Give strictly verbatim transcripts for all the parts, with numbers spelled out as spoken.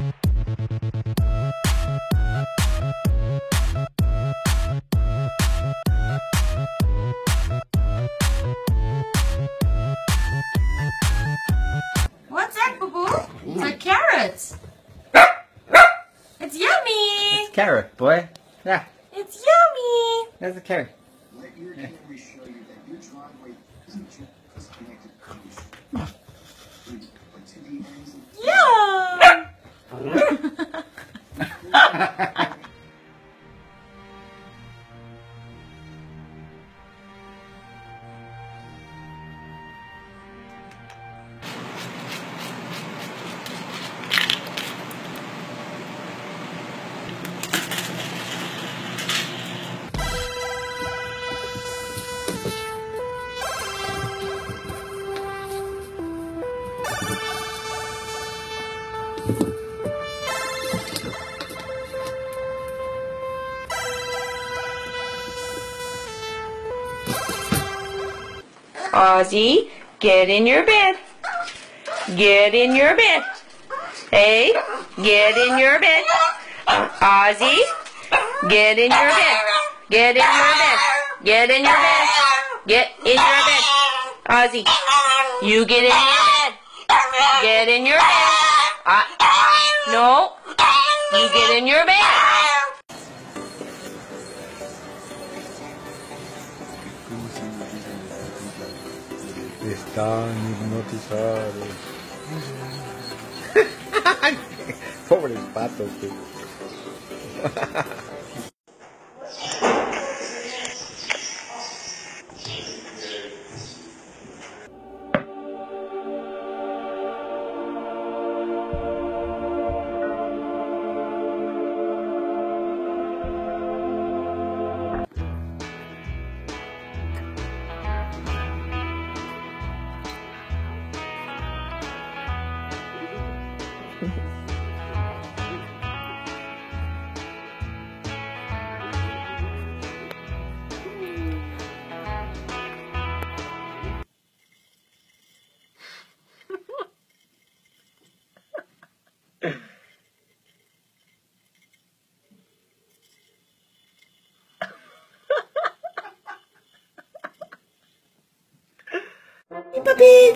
What's that, Boo Boo? It's a carrot. It's yummy. It's carrot, boy. Yeah. It's yummy. There's a carrot. Let your camera show you that your driveway isn't just connected to the street, but to the ends of Yeah. Ozzy, get in your bed. Get in your bed. Hey, get in your bed. Ozzy, get in your bed. Get in your bed. Get in your bed. Get in your bed. Ozzy, you get in your bed. Get in your bed. Uh, no, you get in your bed. Están hipnotizados. Pobres patos, tío. Hey, puppy.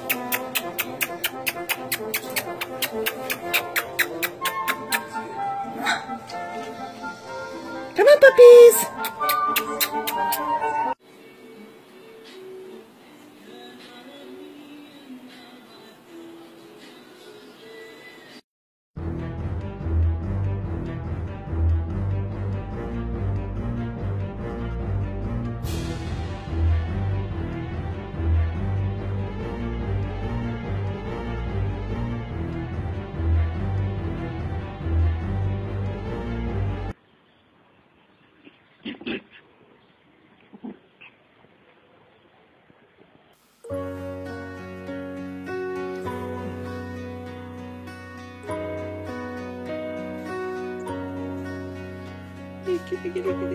Come on, puppies. Kitty, kitty, kitty.